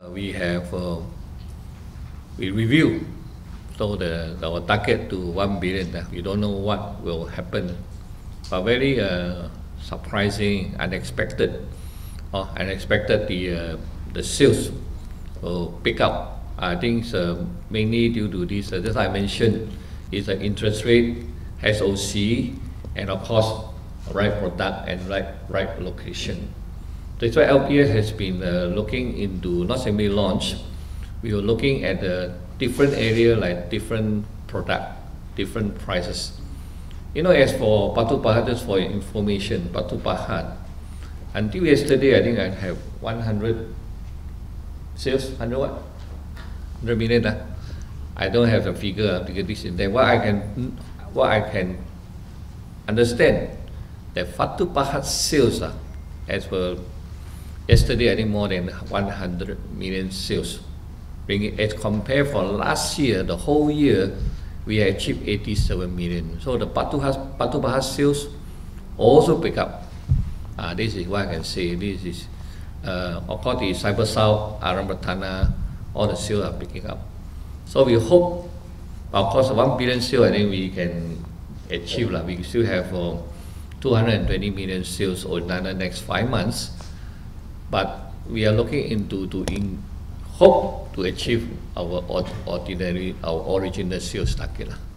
We review, so our target to 1 billion. We don't know what will happen, but very surprising, unexpected, the sales will pick up. I think mainly due to this, as I mentioned, is the interest rate, SOC, and of course, right product and right location. That's why LPS has been looking into not simply launch. We were looking at the different area, like different product, different prices. As for Batu Pahat, just for your information, Batu Pahat, until yesterday, I think I have 100 sales, 100 what? 100 million. I don't have the figure because this is there. What I can understand, that Batu Pahat sales, as per yesterday, I think more than 100 million sales. As compared for last year, the whole year, we achieved 87 million. So the Batu Pahat sales also pick up. This is what I can say. This is, of course, the Cyber South, Aram-Ratana, all the sales are picking up. So we hope, of course, 1 billion sales, I think we can achieve. We still have 220 million sales over the next 5 months. But we are looking into hope to achieve our original sales target.